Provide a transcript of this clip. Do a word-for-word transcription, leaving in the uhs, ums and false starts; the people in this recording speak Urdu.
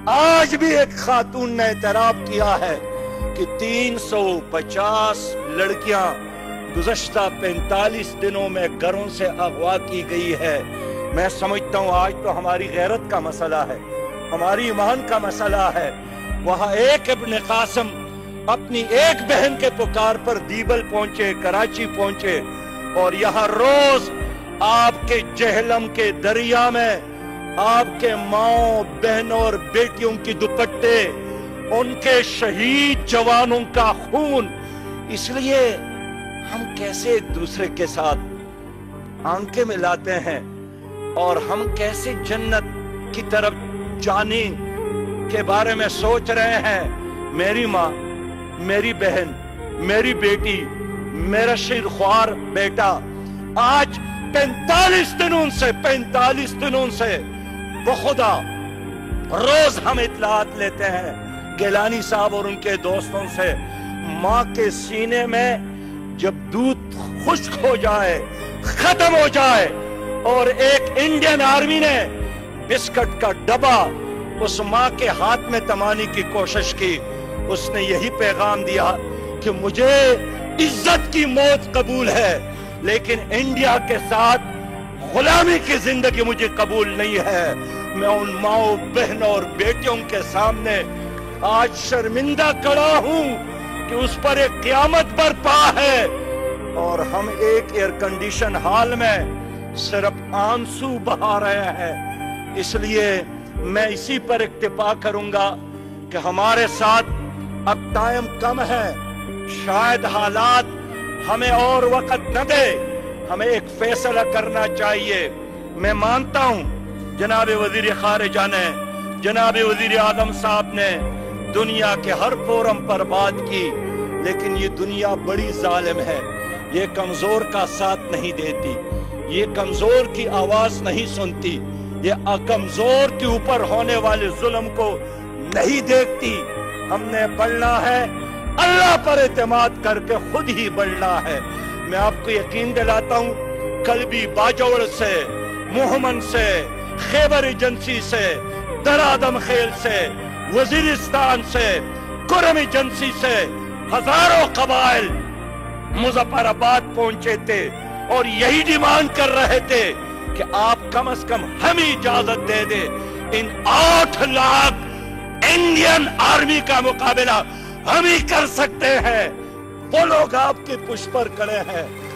آج بھی ایک خاتون نے اعتراف کیا ہے کہ تین سو پچاس لڑکیاں گزشتہ پینتالیس دنوں میں گھروں سے اغوا کی گئی ہے۔ میں سمجھتا ہوں آج تو ہماری غیرت کا مسئلہ ہے، ہماری ایمان کا مسئلہ ہے۔ وہاں ایک ابن قاسم اپنی ایک بہن کے پکار پر دیبل پہنچے، کراچی پہنچے، اور یہاں روز آپ کے جہلم کے دریا میں آپ کے ماؤں بہنوں اور بیٹیوں کی دوپٹے، ان کے شہید جوانوں کا خون۔ اس لیے ہم کیسے ایک دوسرے کے ساتھ آنکھیں ملاتے ہیں اور ہم کیسے جنت کی طرف جانے کے بارے میں سوچ رہے ہیں۔ میری ماں، میری بہن، میری بیٹی، میرا شیرخوار بیٹا آج پینتالیس دنوں سے پینتالیس دنوں سے بخدا روز ہم اطلاعات لیتے ہیں گیلانی صاحب اور ان کے دوستوں سے، ماں کے سینے میں جب دودھ خشک ہو جائے، ختم ہو جائے، اور ایک انڈین آرمی نے بسکٹ کا ڈبا اس ماں کے ہاتھ میں تمانے کی کوشش کی، اس نے یہی پیغام دیا کہ مجھے عزت کی موت قبول ہے لیکن انڈیا کے ساتھ غلامی کی زندگی مجھے قبول نہیں ہے۔ میں ان ماؤں، بہنوں اور بیٹیوں کے سامنے آج شرمندہ کھڑا ہوں کہ اس پر ایک قیامت برپا ہے اور ہم ایک ایئر کنڈیشن ہال میں صرف آنسو بہا رہے ہیں۔ اس لیے میں اسی پر اکتفا کروں گا کہ ہمارے ساتھ اب ٹائم کم ہے، شاید حالات ہمیں اور وقت نہ دے، ہمیں ایک فیصلہ کرنا چاہیے۔ میں مانتا ہوں جناب وزیر خارجہ نے، جناب وزیر اعظم صاحب نے دنیا کے ہر فورم پر بات کی، لیکن یہ دنیا بڑی ظالم ہے، یہ کمزور کا ساتھ نہیں دیتی، یہ کمزور کی آواز نہیں سنتی، یہ کمزور کے اوپر ہونے والے ظلم کو نہیں دیکھتی۔ ہم نے بڑھنا ہے، اللہ پر اعتماد کر کے خود ہی بڑھنا ہے۔ میں آپ کو یقین دلاتا ہوں قلبی باجوڑ سے، محمن سے، خیبر ایجنسی سے، درادم خیل سے، وزیرستان سے، کرم ایجنسی سے ہزاروں قبائل مظفر آباد پہنچے تھے اور یہی ڈیمانڈ کر رہے تھے کہ آپ کم از کم ہمیں اجازت دے دے، ان آٹھ لاکھ انڈین آرمی کا مقابلہ ہم ہی کر سکتے ہیں۔ وہ لوگ آپ کے پشت پر کھڑے ہیں۔